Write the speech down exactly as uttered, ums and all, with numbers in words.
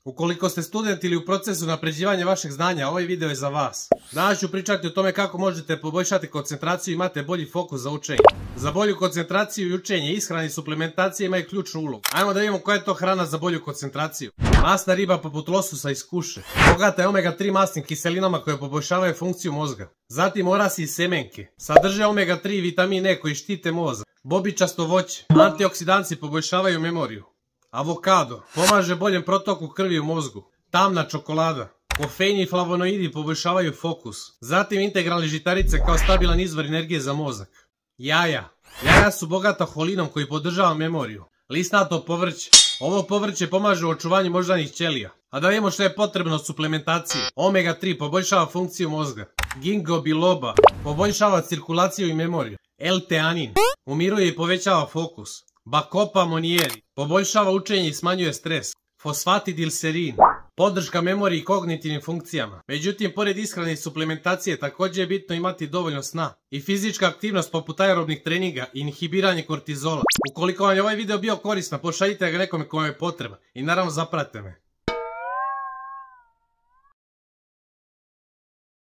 Ukoliko ste student ili u procesu napređivanja vašeg znanja, ovaj video je za vas. Danas ću pričati o tome kako možete poboljšati koncentraciju i imate bolji fokus za učenje. Za bolju koncentraciju i učenje, ishrana i suplementacija imaju ključnu ulogu. Ajmo da vidimo koja je to hrana za bolju koncentraciju. Masna riba poput lososa iz kuše. Bogata je omega tri masnim kiselinama koje poboljšavaju funkciju mozga. Zatim orasi i semenke. Sadrže omega tri i vitamin E koji štite mozak. Bobičasto voće. Antioksidanci poboljšavaju memoriju. Avokado pomaže boljem protoku krvi u mozgu. Tamna čokolada. Kofein i flavonoidi poboljšavaju fokus. Zatim integralne žitarice kao stabilan izvor energije za mozak. Jaja. Jaja su bogata holinom koji podržava memoriju. Lisnato povrće. Ovo povrće pomaže u očuvanju moždanih ćelija. A da vidimo što je potrebno od suplementacije. omega tri poboljšava funkciju mozga. Ginkgo biloba poboljšava cirkulaciju i memoriju. L-teanin umiruje i povećava fokus. Bacopa monnieri poboljšava učenje i smanjuje stres. Fosfatidilserin podrška memoriji i kognitivnim funkcijama. Međutim, pored ishrane i suplementacije također je bitno imati dovoljno sna. I fizička aktivnost poput aerobnih treninga i inhibiranje kortizola. Ukoliko vam je ovaj video bio koristan, pošaljite ga nekome kome je potreban. I naravno zapratite me.